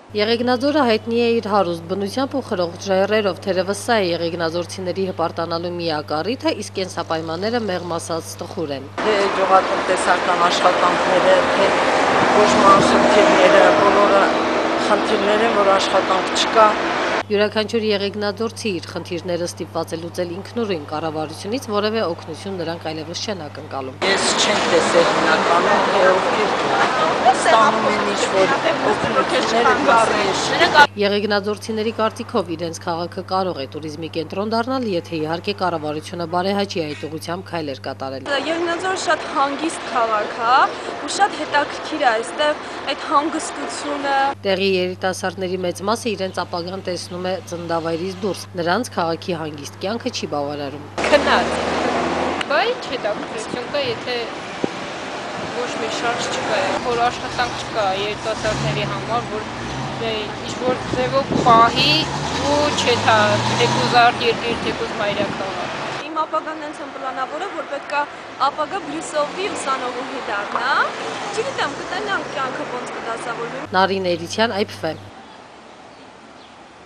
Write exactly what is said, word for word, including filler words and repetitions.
Եղեգնաձորը հայտնի է իր հարուստ բնությամբ ու խրող ժայռերով, թերևս սա է եղեգնաձորցիների հպարտանալու միակ առիթը, իսկ կենսապայմանները մեղմ ասած տխուր են։ Թե գյուղատնտեսական աշխատանքները, թե բուժման խնդիրները, բոլորը խնդիրներ են, որ աշխատանք չկա։ Յուրաքանչյուր եղեգնաձորցի իր խնդիրները ստիպված է լուծել ինքնուրույն, կառավարությունից որևէ օգնություն նրանք այլևս չեն ակնկալում։ Ես չեմ տեսել հիմնականում, թե ովքեր ստանում են ինչ-որ օգնությունները։ Եղեգնաձորցիների կարծիքով իրենց քաղաքը կարող է туриզմի կենտրոն դառնալ, եթե իհարկե կառավարությունը բարեհաճի այդ ուղղությամբ քայլեր կատարել։ Եղեգնաձորը շատ հանգիստ քաղաք է ու շատ հետաքրքիր է այստեղ այդ հանգստությունը։ Տեղի երիտասարդների մեծ մասը իրենց ապագան տեսնում է ծննդավայրից դուրս, նրանց քաղաքի հանգիստ կյանքը չի բավարարում։ Քնած։ Բա ի՞նչ հետաքրքրություն կա, եթե ոչ մի շարժ չկա, որ աշխատանք չկա երիտասարդների համար, որ ինչ-որ ձևով պահի ու չէ թա թեկուզ արդ երկիր, թեկուզ մայրաքաղաք։ Իմ ապագան հենց եմ պլանավորել, որ պետք է ապագա Բրյուսովի ուսանողուհի դառնա։ Չգիտեմ, կտենանք կյանքը ոնց կդասավորվի։ Նարին Էրիցյան, Այ Փ Ֆ։